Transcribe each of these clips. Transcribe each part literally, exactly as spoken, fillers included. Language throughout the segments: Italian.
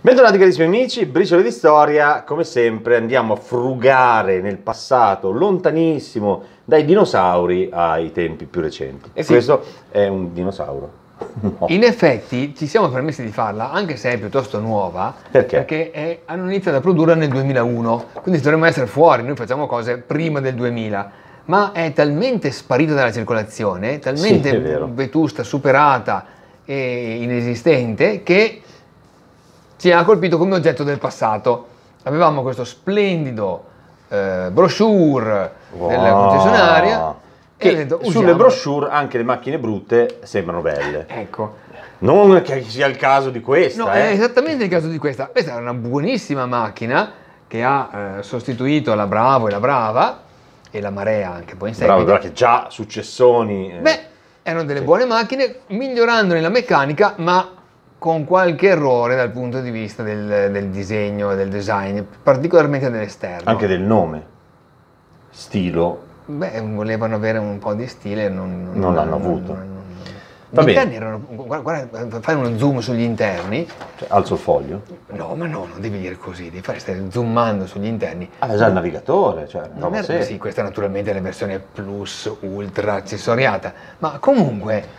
Bentornati carissimi amici, briciole di storia, come sempre andiamo a frugare nel passato lontanissimo, dai dinosauri ai tempi più recenti. E sì, questo è un dinosauro. No. In effetti ci siamo permessi di farla, anche se è piuttosto nuova, perché, perché è, hanno iniziato a produrla nel duemilauno, quindi dovremmo essere fuori, noi facciamo cose prima del duemila, ma è talmente sparita dalla circolazione, talmente sì, vetusta, superata e inesistente, che ci ha colpito come oggetto del passato. Avevamo questo splendido eh, brochure wow. della concessionaria che detto, sulle brochure anche le macchine brutte sembrano belle. Ecco. Non che sia il caso di questa. No, eh. è esattamente il caso di questa. Questa è una buonissima macchina che ha eh, sostituito la Bravo e la Brava e la Marea anche poi in seguito. Bravo, che già successoni. Eh. Beh, erano delle sì. buone macchine, migliorandone la meccanica, ma con qualche errore dal punto di vista del, del disegno, del design, particolarmente dell'esterno. Anche del nome, stilo. Beh, volevano avere un po' di stile, non, non, non l'hanno avuto. Non, non, Va gli bene. interni erano, guarda, guarda, fai uno zoom sugli interni. Cioè, alzo il foglio? No, ma no, non devi dire così, devi fare stare zoomando sugli interni. Ah, già il navigatore, cioè, non è, sì, questa naturalmente è la versione plus, ultra, accessoriata, ma comunque...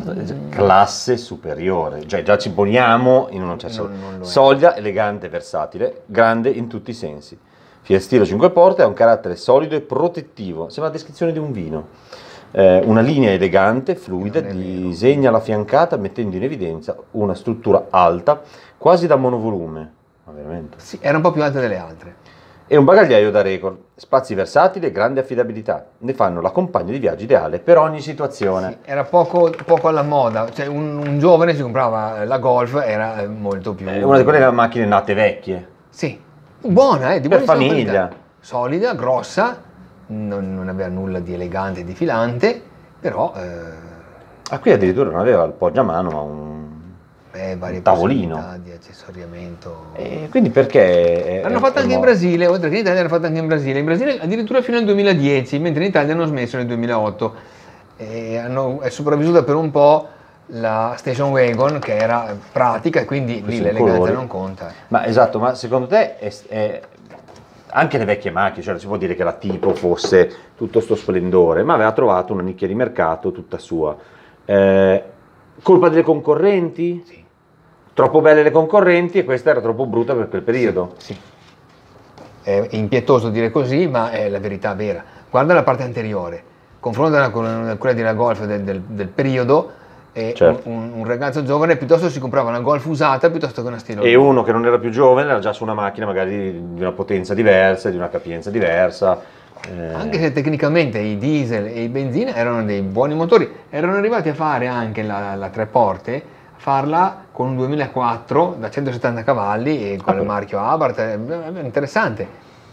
classe superiore, cioè già ci poniamo in una certa soglia, elegante e versatile, grande in tutti i sensi. Fiat cinque porte ha un carattere solido e protettivo, sembra la descrizione di un vino. Eh, una linea elegante, fluida, disegna la fiancata mettendo in evidenza una struttura alta, quasi da monovolume. Ma veramente? Sì, era un po' più alta delle altre. E un bagagliaio da record, spazi versatili e grande affidabilità, ne fanno la compagna di viaggio ideale per ogni situazione. Sì, era poco, poco alla moda, cioè un, un giovane si comprava la Golf, era molto più... È una di quelle macchine nate vecchie. Sì, buona, eh, di per famiglia. Qualità. Solida, grossa, non, non aveva nulla di elegante e di filante, però... Eh... Ah, qui addirittura non aveva il poggiamano, ma un... Beh, varie un tavolino di accessoriamento. E quindi perché l'hanno fatto anche in Brasile, oltre che in Italia l'hanno fatto anche in Brasile. In Brasile addirittura fino al duemiladieci, mentre in Italia hanno smesso nel duemilaotto. E hanno, è sopravvissuta per un po' la Station Wagon, che era pratica e quindi lì l'eleganza non conta. Ma esatto, ma secondo te è, è... anche le vecchie macchine, cioè non si può dire che la Tipo fosse tutto sto splendore, ma aveva trovato una nicchia di mercato tutta sua. Eh, colpa delle concorrenti? Sì. Troppo belle le concorrenti e questa era troppo brutta per quel periodo. Sì, sì. È impietoso dire così, ma è la verità vera. Guarda la parte anteriore, confrontala con quella della Golf del, del, del periodo, e certo. un, un ragazzo giovane piuttosto si comprava una Golf usata piuttosto che una Stilo. E uno che non era più giovane era già su una macchina magari di una potenza diversa, di una capienza diversa. Eh... Anche se tecnicamente i diesel e i benzina erano dei buoni motori, erano arrivati a fare anche la, la tre porte, farla con un duemilaquattro da centosettanta cavalli e con ah, il marchio Abarth, interessante.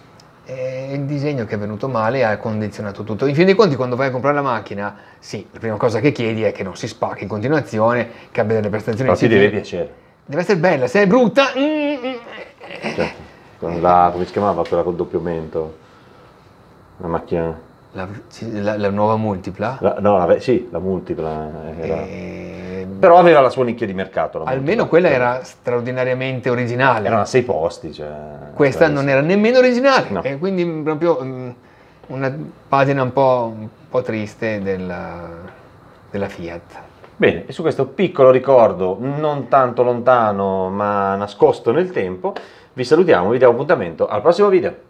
E il disegno che è venuto male ha condizionato tutto. In fin dei conti, quando vai a comprare la macchina, sì, la prima cosa che chiedi è che non si spacchi in continuazione, che abbia delle prestazioni. Però ti deve piacere. Deve essere bella, se è brutta... Certo. Con la, come si chiamava quella col doppio mento? La macchina... La, la, la nuova multipla? La, no, la, sì, la multipla. Era... E... Però aveva la sua nicchia di mercato. Almeno quella era straordinariamente originale. Erano a sei posti. Cioè, questa cioè, non era nemmeno originale. No. E quindi proprio um, una pagina un po', un po' triste della, della Fiat. Bene, e su questo piccolo ricordo, non tanto lontano ma nascosto nel tempo, vi salutiamo, vi diamo appuntamento al prossimo video.